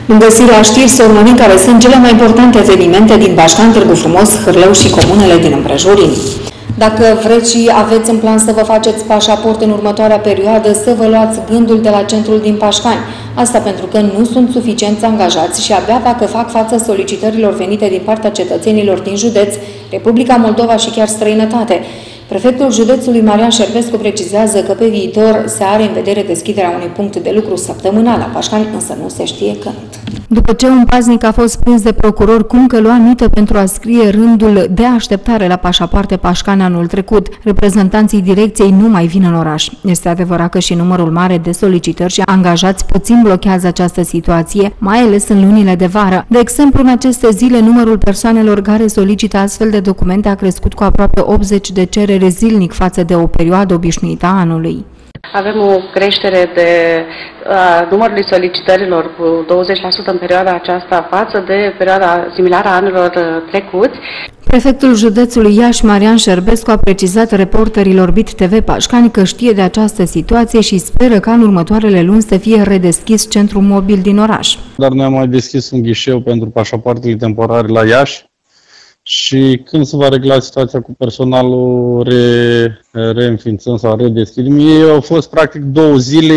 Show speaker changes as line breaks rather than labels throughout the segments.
În găsirea știri să urmărim care sunt cele mai importante evenimente din Bașcan, Târgu Frumos, Hârlău și comunele din împrejurimi. Dacă vreți și aveți în plan să vă faceți pașaport în următoarea perioadă, să vă luați gândul de la centrul din Pașcani. Asta pentru că nu sunt suficienți angajați și abia dacă fac față solicitărilor venite din partea cetățenilor din județ, Republica Moldova și chiar străinătate. Prefectul județului Marian Șervescu precizează că pe viitor se are în vedere deschiderea unui punct de lucru săptămânal la Pașcani, însă nu se știe când. După ce un paznic a fost prins de procuror cum că lua mită pentru a scrie rândul de așteptare la pașapoarte Pașcani anul trecut, reprezentanții direcției nu mai vin în oraș. Este adevărat că și numărul mare de solicitări și angajați puțin blochează această situație, mai ales în lunile de vară. De exemplu, în aceste zile, numărul persoanelor care solicită astfel de documente a crescut cu aproape 80 de cereri zilnic față de o perioadă obișnuită a anului.
Avem o creștere de numărului solicitărilor cu 20% în perioada aceasta față de perioada similară a anilor trecuți.
Prefectul județului Iași, Marian Șervescu, a precizat reporterilor BIT TV Pașcani că știe de această situație și speră ca în următoarele luni să fie redeschis centrul mobil din oraș.
Dar noi am mai deschis un ghișeu pentru pașapoartele temporare la Iași. Și când se va regla situația cu personalul, reînființăm sau redeschidem. Ei au fost practic 2 zile,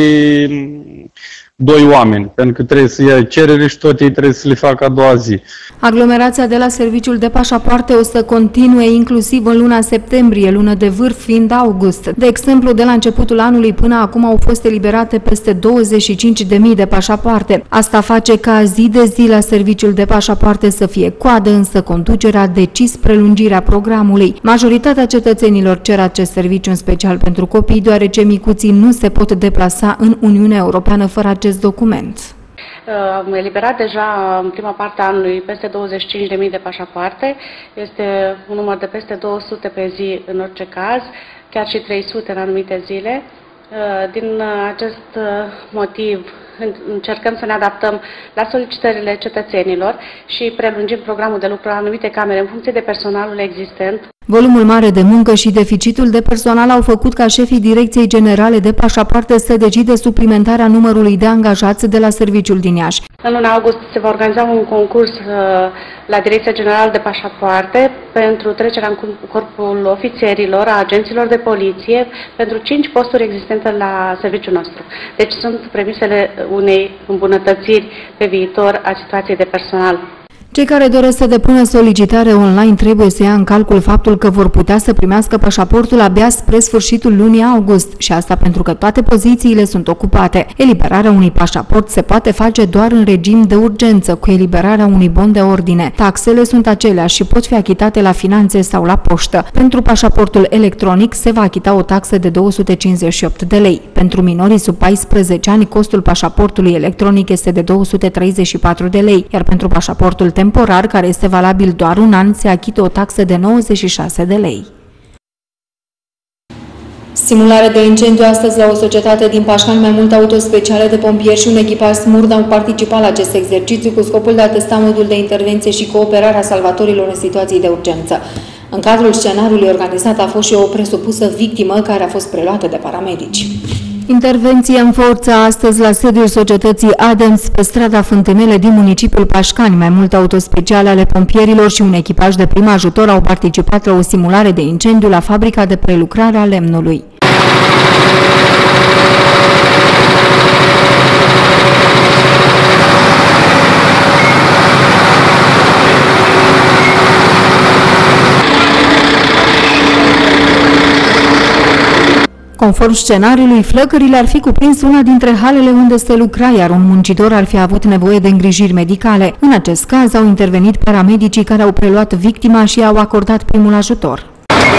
2 oameni, pentru că trebuie să ia cerere și tot ei trebuie să le facă a doua zi.
Aglomerația de la serviciul de pașapoarte o să continue inclusiv în luna septembrie, lună de vârf fiind august. De exemplu, de la începutul anului până acum au fost eliberate peste 25.000 de pașapoarte. Asta face ca zi de zi la serviciul de pașapoarte să fie coadă, însă conducerea a decis prelungirea programului. Majoritatea cetățenilor cer acest serviciu în special pentru copii, deoarece micuții nu se pot deplasa în Uniunea Europeană fără acest document.
Am eliberat deja în prima parte a anului peste 25.000 de pașapoarte. Este un număr de peste 200 pe zi în orice caz, chiar și 300 în anumite zile. Din acest motiv încercăm să ne adaptăm la solicitările cetățenilor și prelungim programul de lucru la anumite camere în funcție de personalul existent.
Volumul mare de muncă și deficitul de personal au făcut ca șefii Direcției Generale de Pașapoarte să decide suplimentarea numărului de angajați de la serviciul din Iași.
În luna august se va organiza un concurs la Direcția Generală de Pașapoarte pentru trecerea în corpul ofițerilor, a agenților de poliție, pentru 5 posturi existente la serviciul nostru. Deci sunt premisele unei îmbunătățiri pe viitor a situației de personal.
Cei care doresc să depună solicitare online trebuie să ia în calcul faptul că vor putea să primească pașaportul abia spre sfârșitul lunii august și asta pentru că toate pozițiile sunt ocupate. Eliberarea unui pașaport se poate face doar în regim de urgență, cu eliberarea unui bon de ordine. Taxele sunt aceleași și pot fi achitate la finanțe sau la poștă. Pentru pașaportul electronic se va achita o taxă de 258 de lei. Pentru minorii sub 14 ani, costul pașaportului electronic este de 234 de lei, iar pentru pașaportul temporar, care este valabil doar un an, se achită o taxă de 96 de lei. Simulare de incendiu astăzi la o societate din Pașcani, mai multe autospeciale de pompieri și un echipaj SMURD au participat la acest exercițiu cu scopul de a testa modul de intervenție și cooperarea salvatorilor în situații de urgență. În cadrul scenariului organizat a fost și o presupusă victimă care a fost preluată de paramedici. Intervenție în forță astăzi la sediul societății Adams pe strada Fântânele din municipiul Pașcani. Mai multe autospeciale ale pompierilor și un echipaj de prim ajutor au participat la o simulare de incendiu la fabrica de prelucrare a lemnului. Conform scenariului, flăcările ar fi cuprins una dintre halele unde se lucra, iar un muncitor ar fi avut nevoie de îngrijiri medicale. În acest caz au intervenit paramedicii care au preluat victima și au acordat primul ajutor.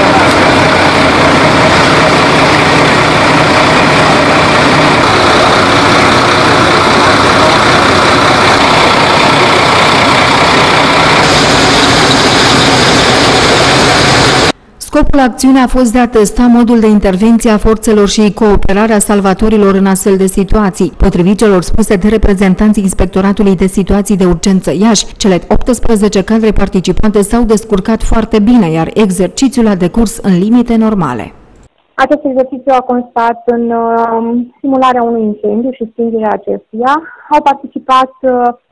Scopul acțiunii a fost de a testa modul de intervenție a forțelor și cooperarea salvatorilor în astfel de situații. Potrivit celor spuse de reprezentanții Inspectoratului de Situații de Urgență Iași, cele 18 cadre participante s-au descurcat foarte bine, iar exercițiul a decurs în limite normale.
Acest exercițiu a constat în simularea unui incendiu și stingerea acestuia. Au participat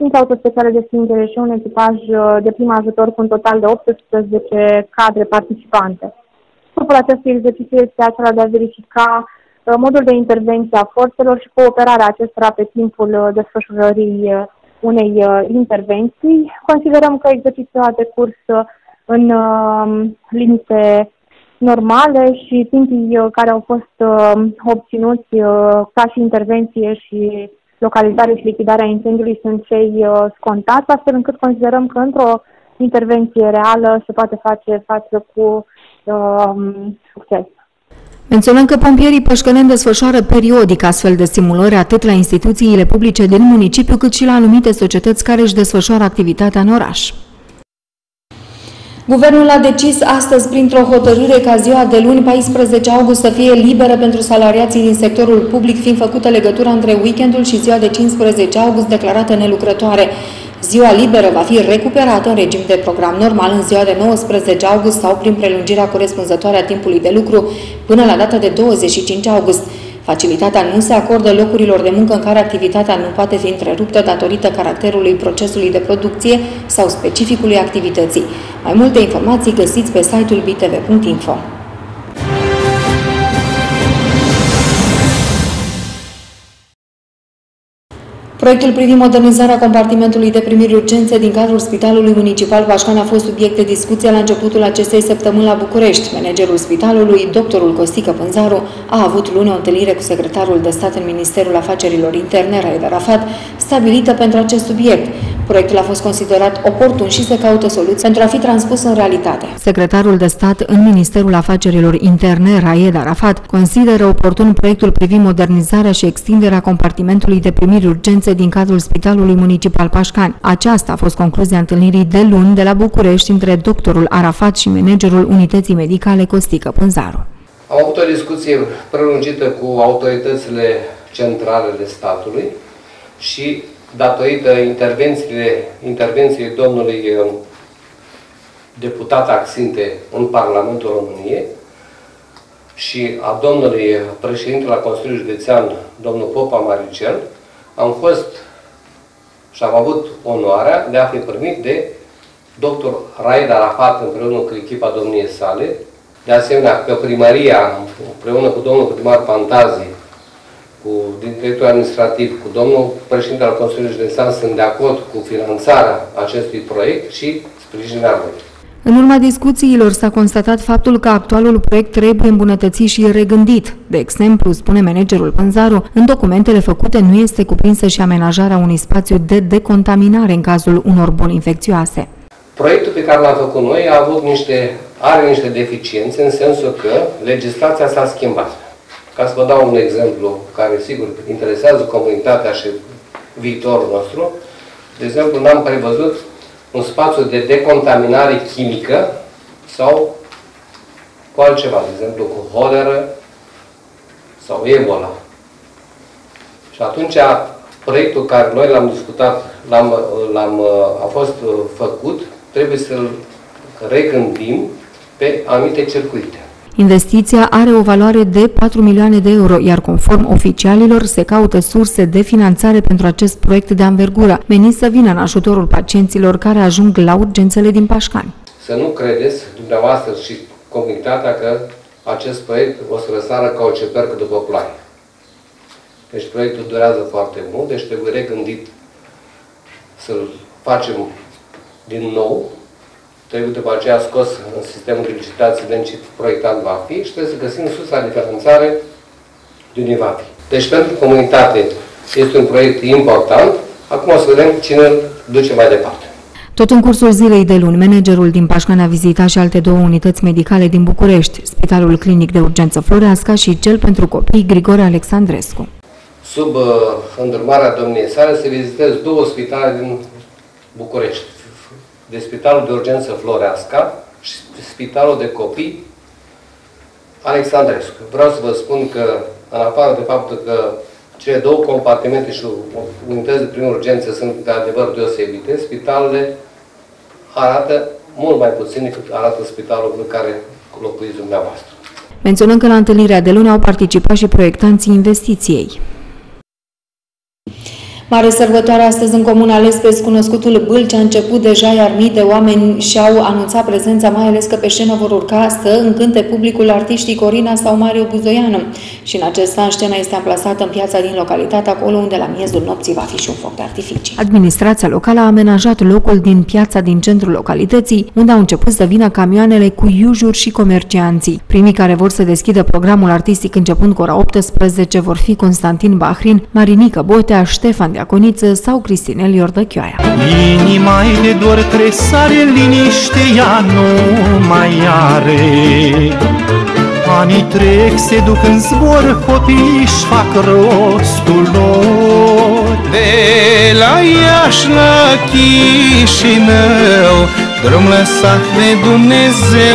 5 autospeciale de stingere și un echipaj de prim ajutor cu un total de 18 cadre participante. Scopul acestui exercițiu este acela de a verifica modul de intervenție a forțelor și cooperarea acestora pe timpul desfășurării unei intervenții. Considerăm că exercițiul a decurs în limite normale și timpii care au fost obținuți ca și intervenție și localizare și lichidarea incendiului sunt cei scontați, astfel încât considerăm că într-o intervenție reală se poate face față cu succes.
Menționăm că pompierii pășcăneni desfășoară periodic astfel de simulări atât la instituțiile publice din municipiu, cât și la anumite societăți care își desfășoară activitatea în oraș. Guvernul a decis astăzi, printr-o hotărâre, ca ziua de luni, 14 august, să fie liberă pentru salariații din sectorul public, fiind făcută legătura între weekendul și ziua de 15 august, declarată nelucrătoare. Ziua liberă va fi recuperată în regim de program normal în ziua de 19 august sau prin prelungirea corespunzătoare a timpului de lucru până la data de 25 august. Facilitatea nu se acordă locurilor de muncă în care activitatea nu poate fi întreruptă datorită caracterului procesului de producție sau specificului activității. Mai multe informații găsiți pe site-ul btv.info. Proiectul privind modernizarea compartimentului de primiri urgențe din cadrul Spitalului Municipal Pașcani a fost subiect de discuție la începutul acestei săptămâni la București. Managerul spitalului, doctorul Costică Pânzaru, a avut luni o întâlnire cu secretarul de stat în Ministerul Afacerilor Interne, Raed Arafat, stabilită pentru acest subiect. Proiectul a fost considerat oportun și se caută soluții pentru a fi transpus în realitate. Secretarul de stat în Ministerul Afacerilor Interne, Raed Arafat, consideră oportun proiectul privind modernizarea și extinderea compartimentului de primiri urgențe din cadrul Spitalului Municipal Pașcani. Aceasta a fost concluzia întâlnirii de luni de la București între doctorul Arafat și managerul unității medicale Costică Pânzaru.
Am avut o discuție prelungită cu autoritățile centrale de statului și datorită intervenției domnului deputat Axinte în Parlamentul României și a domnului președinte la Consiliul Județean, domnul Popa Maricel, am fost și am avut onoarea de a fi primit de dr. Raed Arafat împreună cu echipa domniei sale, de asemenea că primăria împreună cu domnul primar Pantazi, din directorul administrativ, cu domnul președinte al Consiliului Județean sunt de acord cu finanțarea acestui proiect și sprijinirea lui.
În urma discuțiilor s-a constatat faptul că actualul proiect trebuie îmbunătățit și regândit. De exemplu, spune managerul Pânzaru, în documentele făcute nu este cuprinsă și amenajarea unui spațiu de decontaminare în cazul unor boli infecțioase.
Proiectul pe care l-am făcut noi are niște deficiențe în sensul că legislația s-a schimbat. Ca să vă dau un exemplu care, sigur, interesează comunitatea și viitorul nostru, de exemplu, n-am prevăzut un spațiu de decontaminare chimică sau cu altceva, de exemplu, cu holeră sau ebola. Și atunci, proiectul care noi l-am discutat, a fost făcut, trebuie să-l regândim pe anumite circuite.
Investiția are o valoare de 4 milioane de euro, iar conform oficialilor se caută surse de finanțare pentru acest proiect de anvergură, menit să vină în ajutorul pacienților care ajung la urgențele din Pașcani.
Să nu credeți, dumneavoastră și comunitatea, că acest proiect o să răsară ca o cepercă după ploaie. Deci proiectul durează foarte mult, deci trebuie regândit să-l facem din nou. Trebuie după aceea scos în sistemul de licitații de ce proiectant va fi și trebuie să găsim sursa de finanțare de unde va fi. Deci pentru comunitate este un proiect important. Acum o să vedem cine îl duce mai departe.
Tot în cursul zilei de luni, managerul din Pașcani a vizitat și alte două unități medicale din București, Spitalul Clinic de Urgență Floreasca și cel pentru copii Grigore Alexandrescu.
Sub îndrumarea domniei sale se vizitez două spitale din București. De Spitalul de Urgență Floreasca și Spitalul de Copii Alexandrescu. Vreau să vă spun că, în afară de faptul că cele două compartimente și unități de prim urgență sunt de adevăr deosebite, spitalele arată mult mai puțin decât arată spitalul în care locuiți dumneavoastră.
Menționăm că la întâlnirea de luni au participat și proiectanții investiției. Mare sărbătoare astăzi în comuna Lespes, cunoscutul Bâlcea a început deja, iar mii de oameni și-au anunțat prezența, mai ales că pe scenă vor urca să încânte publicul artiștii Corina sau Mario Buzoianu. Și în acest an scena este amplasată în piața din localitate, acolo unde la miezul nopții va fi și un foc de artificii. Administrația locală a amenajat locul din piața din centrul localității, unde au început să vină camioanele cu iujuri și comercianții. Primii care vor să deschidă programul artistic începând cu ora 18 vor fi Constantin Bahrin, Marinică Botea, Ștefan Diaconiță sau Cristinel Iordăchioaia.
Inima-i de dor tresare, liniște ea nu mai are. Anii trec, se duc în zbor, copiii își fac rostul lor. De la Iași la Chișinău, drum lăsat de Dumnezeu,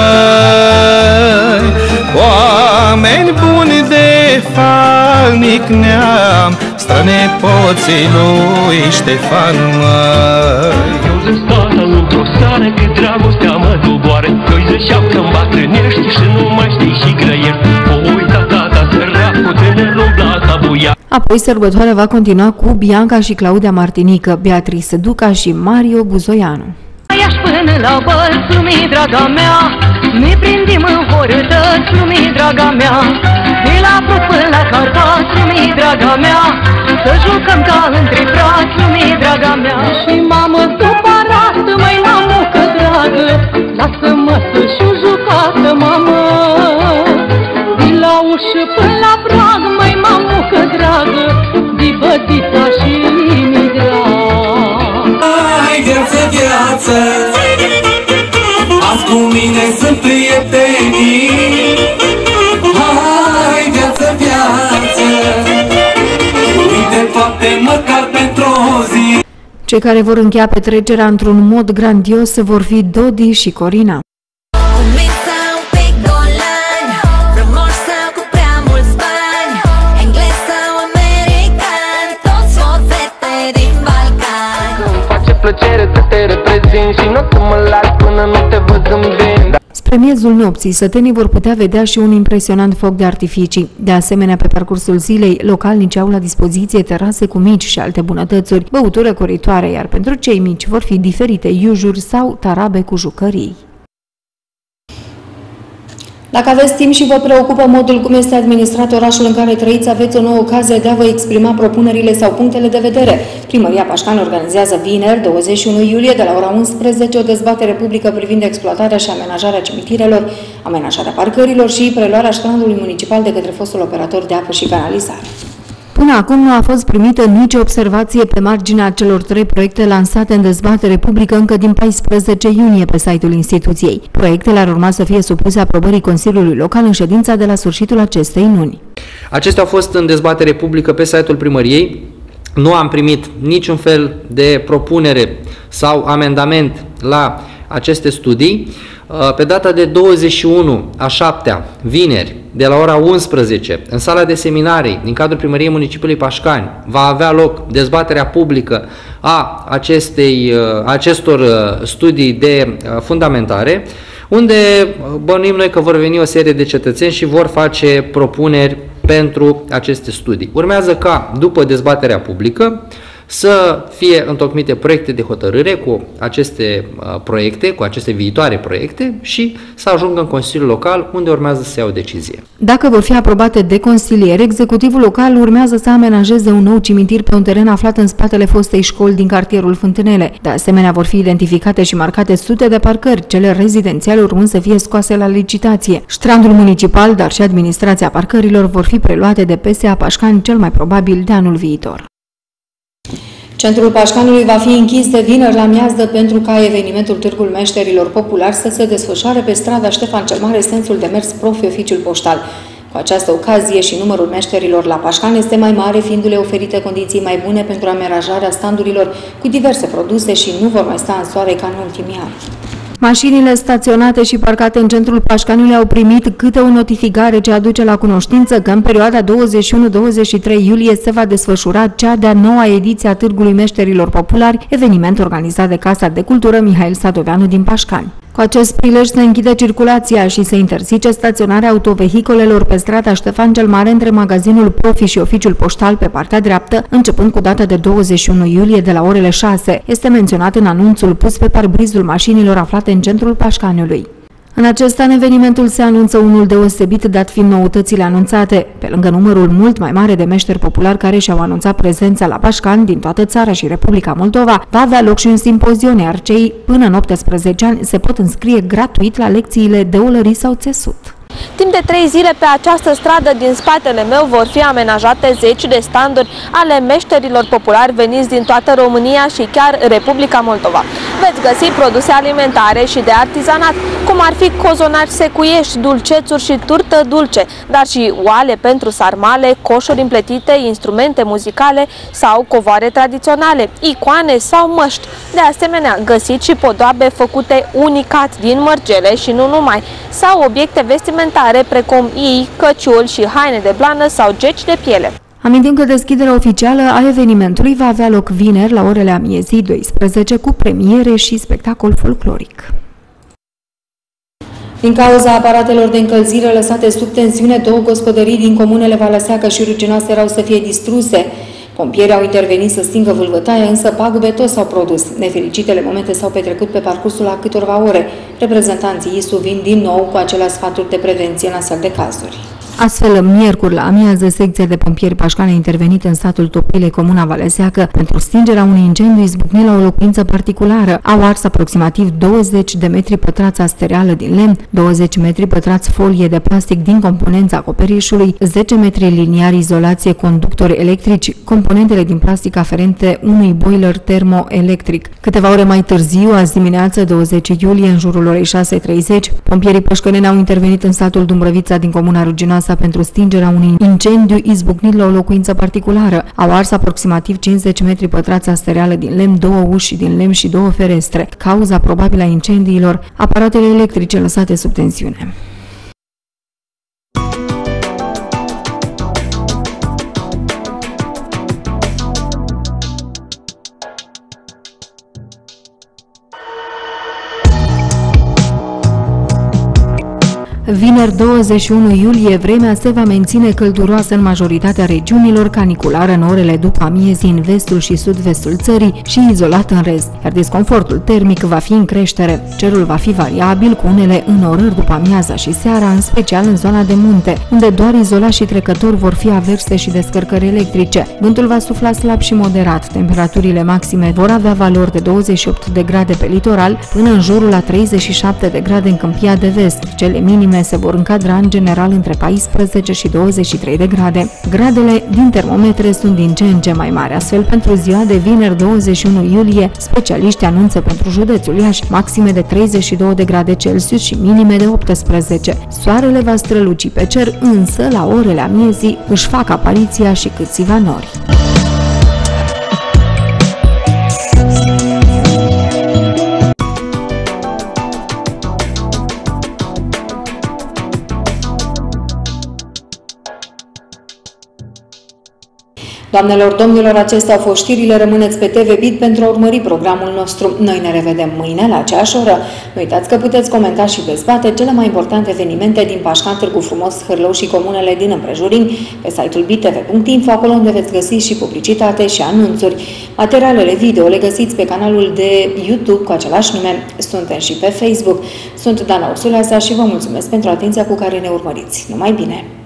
măi. Oameni buni de falnic neam, strănepoții lui Ștefan, măi. Eu sunt tata într-o seară, că dragostea mă doboară. Doi zășeau-că-mi bătrânești și nu mai știi și grăiești. O uita tata săreacu, tânărul blata buia.
Apoi sărbătoarea va continua cu Bianca și Claudia Martinică, Beatrice Duca și Mario Buzoianu.
Iași până la Bălțumi, draga mea, ne prindim în horătăți, lumii, draga mea. De la Prut până la Carpați, lumii, draga mea, să jucăm ca între frați, lumii, draga mea. Și mamă supărată, măi, mamucă dragă, lasă-mă să-și jucată, mamă. Din la ușă până la prag, măi, mamucă dragă, di bătița și inimii dragă.
Hai, viață, viață, azi cu mine sunt prietenii. Hai, viață, viață, uite poate măcar pentru o zi.
Cei care vor încheia petrecerea într-un mod grandios vor fi Dodi și Corina.
Plăcere să te reprezint și nu o să mă las până nu te văd în vin.
Spre miezul nopții, sătenii vor putea vedea și un impresionant foc de artificii. De asemenea, pe parcursul zilei, localnicii au la dispoziție terase cu mici și alte bunătățuri, băutură coritoare, iar pentru cei mici vor fi diferite iujuri sau tarabe cu jucării. Dacă aveți timp și vă preocupă modul cum este administrat orașul în care trăiți, aveți o nouă ocazie de a vă exprima propunerile sau punctele de vedere. Primăria Pașcani organizează vineri, 21 iulie, de la ora 11, o dezbatere publică privind exploatarea și amenajarea cimitirelor, amenajarea parcărilor și preluarea strandului municipal de către fostul operator de apă și canalizare. Până acum nu a fost primită nicio observație pe marginea celor 3 proiecte lansate în dezbatere publică încă din 14 iunie pe site-ul instituției. Proiectele ar urma să fie supuse aprobării Consiliului Local în ședința de la sfârșitul acestei luni.
Acestea au fost în dezbatere publică pe site-ul primăriei. Nu am primit niciun fel de propunere sau amendament la aceste studii. Pe data de 21/7, vineri, de la ora 11, în sala de seminarii din cadrul Primăriei Municipiului Pașcani, va avea loc dezbaterea publică a acestor studii de fundamentare, unde bănuim noi că vor veni o serie de cetățeni și vor face propuneri pentru aceste studii. Urmează ca, după dezbaterea publică, să fie întocmite proiecte de hotărâre cu aceste proiecte, cu aceste viitoare proiecte și să ajungă în Consiliul Local, unde urmează să ia o decizie.
Dacă vor fi aprobate de consilieri, executivul local urmează să amenajeze un nou cimitir pe un teren aflat în spatele fostei școli din cartierul Fântânele. De asemenea, vor fi identificate și marcate sute de parcări, cele rezidențiale urmând să fie scoase la licitație. Strandul municipal, dar și administrația parcărilor vor fi preluate de PSA Pașcani cel mai probabil de anul viitor. Centrul Pașcanului va fi închis de vineri la miazdă pentru ca evenimentul Târgul Meșterilor Populari să se desfășoare pe strada Ștefan cel Mare, sensul de mers profi oficiul poștal. Cu această ocazie și numărul meșterilor la Pașcani este mai mare, fiindu-le oferite condiții mai bune pentru amenajarea standurilor cu diverse produse și nu vor mai sta în soare ca în ultimii ani. Mașinile staționate și parcate în centrul Pașcanului au primit câte o notificare ce aduce la cunoștință că în perioada 21-23 iulie se va desfășura cea de-a 9-a ediție a Târgului Meșterilor Populari, eveniment organizat de Casa de Cultură Mihail Sadoveanu din Pașcani. Cu acest prilej se închide circulația și se interzice staționarea autovehicolelor pe strada Ștefan cel Mare între magazinul Profi și oficiul poștal pe partea dreaptă, începând cu data de 21 iulie de la orele 6. Este menționat în anunțul pus pe parbrizul mașinilor aflate în centrul Pașcaniului. În acest an, evenimentul se anunță unul deosebit, dat fiind noutățile anunțate. Pe lângă numărul mult mai mare de meșteri populari care și-au anunțat prezența la Pașcani din toată țara și Republica Moldova, va avea loc și un simpozion, iar cei până în 18 ani se pot înscrie gratuit la lecțiile de olărit sau țesut.
Timp de 3 zile pe această stradă din spatele meu vor fi amenajate zeci de standuri ale meșterilor populari veniți din toată România și chiar Republica Moldova. Veți găsi produse alimentare și de artizanat, cum ar fi cozonaci secuiești, dulcețuri și turtă dulce, dar și oale pentru sarmale, coșuri împletite, instrumente muzicale sau covoare tradiționale, icoane sau măști. De asemenea, găsiți și podoabe făcute unicat din mărgele și nu numai, sau obiecte vestimentare precum ii, căciuli și haine de blană sau geci de piele.
Amintim că deschiderea oficială a evenimentului va avea loc vineri la orele amiezii 12 cu premiere și spectacol folcloric. Din cauza aparatelor de încălzire lăsate sub tensiune, 2 gospodării din comunele Valăseacă și Ruginoasă erau să fie distruse. Pompierii au intervenit să stingă vâlvătaia, însă pagube tot s-au produs. Nefericitele momente s-au petrecut pe parcursul a câtorva ore. Reprezentanții ISU vin din nou cu acele sfaturi de prevenție în astfel de cazuri. Astfel, miercuri la amiază, secția de pompieri Pașcani a intervenit în satul Topile, comuna Valeseacă, pentru stingerea unui incendiu izbucnit la o locuință particulară. Au ars aproximativ 20 de metri pătrați astereală din lemn, 20 metri pătrați folie de plastic din componența acoperișului, 10 metri liniari izolație, conductori electrici, componentele din plastic aferente unui boiler termoelectric. Câteva ore mai târziu, azi dimineață, 20 iulie, în jurul orei 6:30, pompierii pașcăneni au intervenit în satul Dumbrăvița din comuna Ruginoasă pentru stingerea unui incendiu izbucnit la o locuință particulară. Au ars aproximativ 50 metri pătrați astereală din lemn, 2 uși din lemn și 2 ferestre. Cauza probabilă a incendiilor, aparatele electrice lăsate sub tensiune. Vineri 21 iulie, vremea se va menține călduroasă în majoritatea regiunilor, caniculară în orele după amiezii în vestul și sud-vestul țării și izolat în rest, iar disconfortul termic va fi în creștere. Cerul va fi variabil, cu unele înnorări după amiaza și seara, în special în zona de munte, unde doar izolați și trecători vor fi averse și descărcări electrice. Vântul va sufla slab și moderat, temperaturile maxime vor avea valori de 28 de grade pe litoral, până în jurul la 37 de grade în Câmpia de Vest. Cele minime se vor încadra în general între 14 și 23 de grade. Gradele din termometre sunt din ce în ce mai mari, astfel pentru ziua de vineri 21 iulie, specialiștii anunță pentru județul Iași maxime de 32 de grade Celsius și minime de 18. Soarele va străluci pe cer, însă la orele amiezii își fac apariția și câțiva nori. Doamnelor, domnilor, acestea au fost știrile. Rămâneți pe TV Bit pentru a urmări programul nostru. Noi ne revedem mâine la aceeași oră. Nu uitați că puteți comenta și dezbate cele mai importante evenimente din Pașcani, Târgu Frumos, Hârlău și comunele din împrejurimi pe site-ul bittv.info, acolo unde veți găsi și publicitate și anunțuri. Materialele video le găsiți pe canalul de YouTube cu același nume. Suntem și pe Facebook. Sunt Dana Ursuleasa și vă mulțumesc pentru atenția cu care ne urmăriți. Numai bine!